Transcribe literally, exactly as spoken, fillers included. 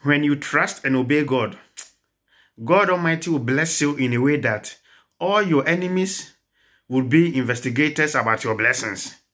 When you trust and obey God, God Almighty will bless you in a way that all your enemies will be investigators about your blessings.